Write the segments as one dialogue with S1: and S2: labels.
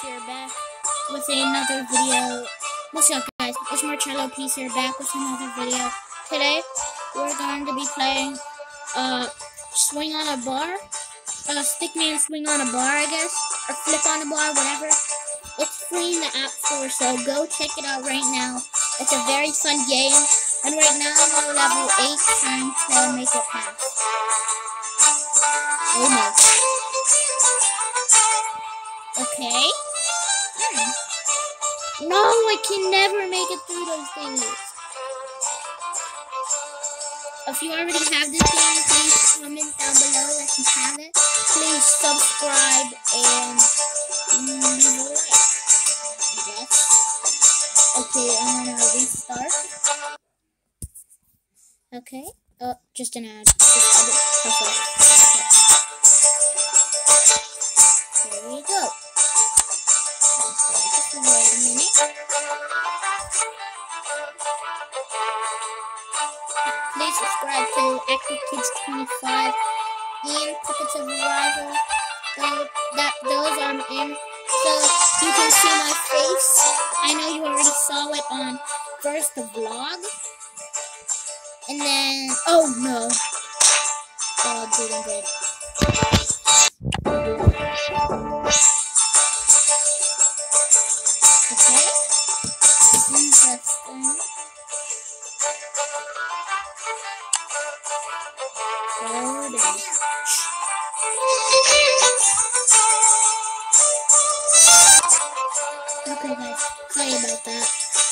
S1: here back with another video. What's up, guys? It's Marcello Peace here back with another video. Today we're going to be playing swing on a bar, stickman swing on a bar, I guess, or flip on a bar, whatever. It's free in the App Store, so go check it out right now. It's a very fun game, and right now I'm on level 8 trying to make it pass. Oh no. Okay. No, I can never make it through those things. If you already have this game, please comment down below if you have it. Please subscribe and leave a like. Yes. Okay, I'm gonna restart. Okay. Oh, just an ad. Okay. There we go. Just wait a minute. Please subscribe to Active Kids 25 and Puppets of Arrival. Those I'm in, so you can see my face. I know you already saw it on first the vlog, and then no, didn't get. Okay, interesting. Okay, guys, sorry about that.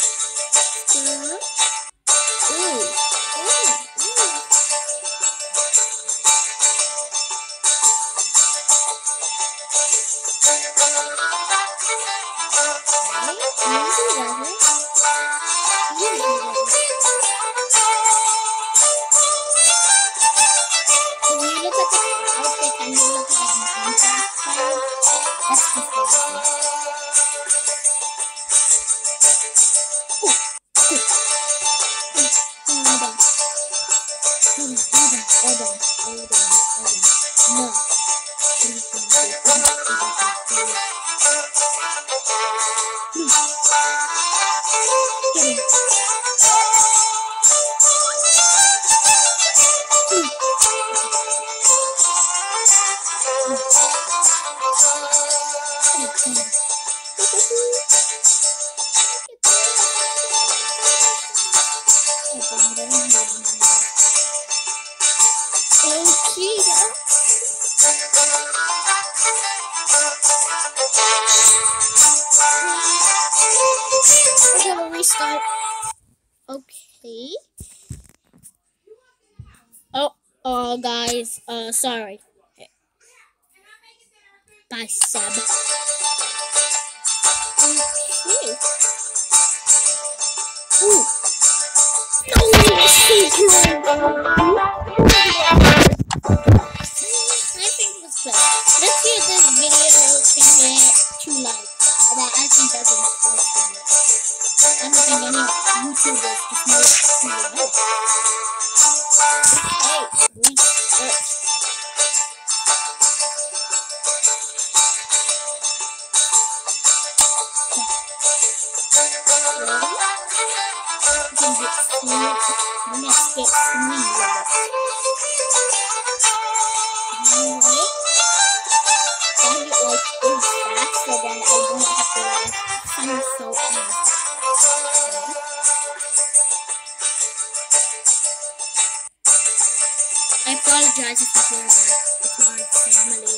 S1: We're gonna restart. Okay. Oh, guys. Sorry. Bye, sub. Okay. Ooh. No, secret. I think it was close. Let's see if this video can get 2 likes. I think that's impossible. I don't think any YouTubers just made 2 likes. Okay, research. Let's get 3 likes. Alright. I'll get like this fast so then I won't have to like somersault in. I apologize if you hear that. It's my family.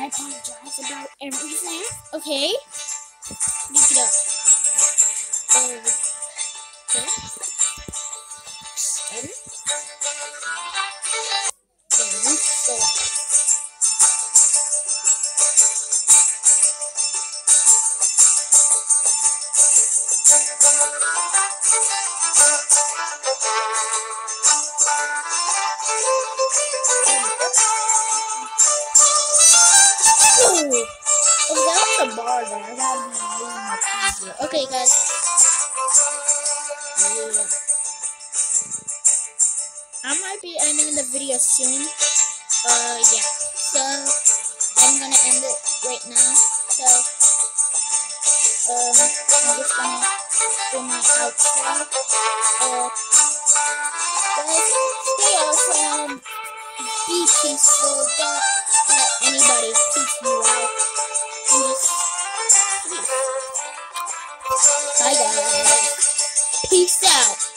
S1: I apologize about everything. Okay. Pick it up. Okay. Steady. Okay, restore. Oh, that was a bar there. That would be really much easier. Okay, guys. Yeah. I might be ending the video soon. Yeah. So, I'm gonna end it right now. So, I'm just gonna do my outro. Guys, stay awesome. Be peaceful. Don't let anybody teach you out. And just peace. Bye, guys. Peace out.